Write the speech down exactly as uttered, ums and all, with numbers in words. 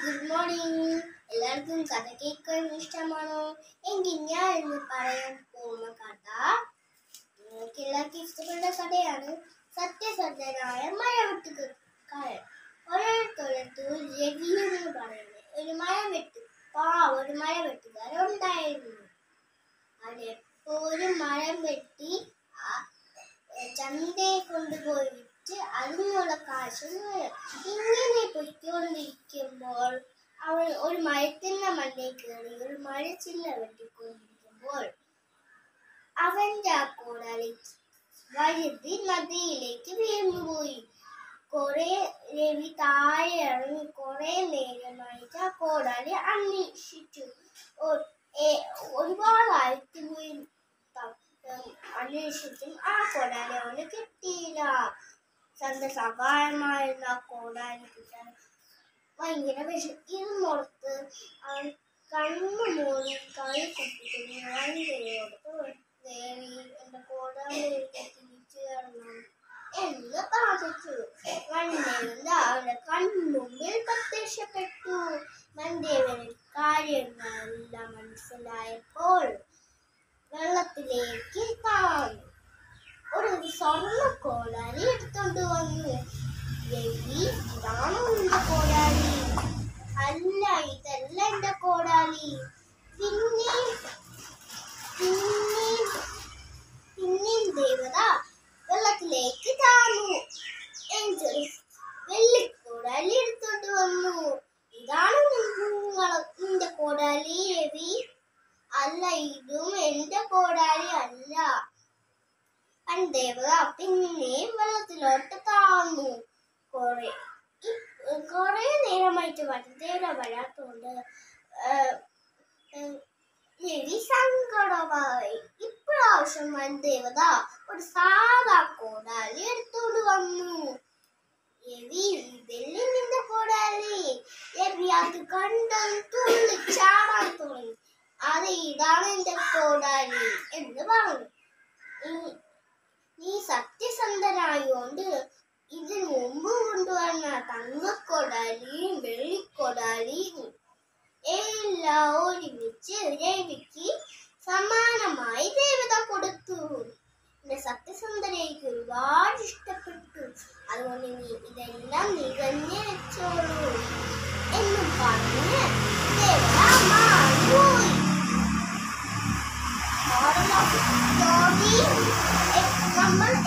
Good morning. എല്ലാവർക്കും കഥ കേൾക്കാൻ ഇഷ്ടമാണോ? എങ്കിൽ ഞാൻ ഇന്ന് പറയാൻ പോകുന്ന കഥ നിങ്ങൾക്ക് എല്ലാവർക്കും ഇഷ്ടപ്പെട്ട കഥയാണ്. സത്യസന്ധനായ മരവെട്ടുകാരൻ. ഒരിടത്തൊരിടത്ത് രവി എന്ന് പറയുന്നത് ഒരു മരവെട്ട് പാ ഒരു മരവെട്ടുകാരൻ ഉണ്ടായിരുന്നു. അവൻ എപ്പോഴും മരം വെട്ടി ചന്തയെ കൊണ്ടുപോയി വിറ്റ് അതിനുള്ള കാശ് ഇങ്ങനെ പൊയ്ക്കൊണ്ടിരിക്കുമ്പോൾ അവൻ ഒരു മരത്തിന്റെ മണ്ടയിൽ കയറി ഒരു മരച്ചില്ല വെട്ടിക്കൊണ്ടിരിക്കുമ്പോൾ അവന്റെ ആ കോടാലി വഴുതി നദിയിലേക്ക് വീണുപോയി. കുറെ രവി താഴെ ഇറങ്ങി കുറെ നേരമായിട്ട് ആ കോടാലി അന്വേഷിച്ചു. ഒരുപാട് ആയിട്ട് പോയി അന്വേഷിച്ചും ആ കോടാലി അവന് കിട്ടിയില്ല. തന്റെ സഹായമായിരുന്ന ആ കോടാലി കിട്ടാൻ ഭയങ്കര വിഷം. ഇത് മുറത്ത് അവൻ കണ്ണു മൂടി കളി കുട്ടിയോട് ദേവി എന്റെ കോടാലി തിരിച്ചു തരണം എന്ന് പ്രാർത്ഥിച്ചു. മൺദേവൻ അവന്റെ കൺമുമ്പിൽ പ്രത്യക്ഷപ്പെട്ടു. മൺദേവന് കാര്യങ്ങളെല്ലാം മനസ്സിലായപ്പോൾ വെള്ളത്തിലേക്ക് താഴ്ന്നു ഒരു സ്വർണ്ണ കോടാലി എടുത്തോണ്ട് വന്നു. രവി, ഇതാണോ എന്റെ കോടാലി? അല്ല, ഇതല്ല എന്റെ കോടാലി. പിന്നെ പിന്നെയും പിന്നെയും ദേവത വെള്ളത്തിലേക്ക് താഴ്ന്നു. എന്റെ വെള്ളിക്കോടാലി എടുത്തോണ്ട് വന്നു. ഇതാണോ നിന്റെ കോടാലി രവി? അല്ല, ഇതും എന്റെ കോടാലി അല്ല. ദേവത പിന്നെയും വെള്ളത്തിലോട്ട് താഴ്ന്നു. കുറെ കുറെ നേരമായിട്ട് വനദേവത വരാത്തോണ്ട് രവി സങ്കടമായി. ഇപ്രാവശ്യം വനദേവത ഒരു സാധാ കോടാലി എടുത്തോണ്ട് വന്നു. രവി, ഇതല്ലേ നിന്റെ കോടാലി? രവി അത് കണ്ടത് തുള്ളി ചാടാൻ തുടങ്ങി. അത് ഇതാണ് എന്റെ കോടാലി എന്ന് പറഞ്ഞു. നീ സത്യസന്ധനായോണ്ട് ഇതിനു മുമ്പ് കൊണ്ടുവന്ന തങ്കക്കൊടാലിയും വെള്ളിക്കൊടാലിയും എല്ലാം ഒരുമിച്ച് രവിക്ക് സമ്മാനമായി ദേവത കൊടുത്തു. എന്റെ സത്യസന്ധനയ്ക്ക് ഒരുപാട് ഇഷ്ടപ്പെട്ടു. അതുകൊണ്ട് നീ ഇതെല്ലാം നികഞ്ഞ് വെച്ചോളൂ എന്ന് പറഞ്ഞ് ദേവത മാറിപ്പോയി. നമ്മൾ